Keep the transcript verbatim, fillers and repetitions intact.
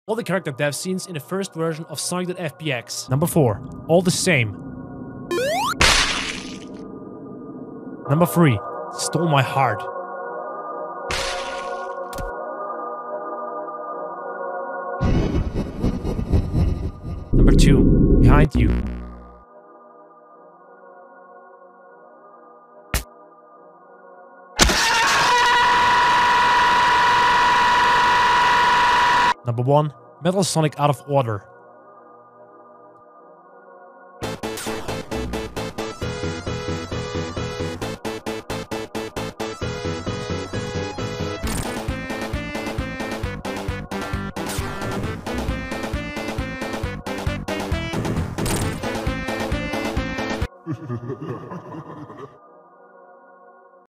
All the character death scenes in the first version of Sonic.F B X. Number four. All the same. Number three. Stole my heart. Number two. Behind you. Number one. Metal Sonic Out of Order.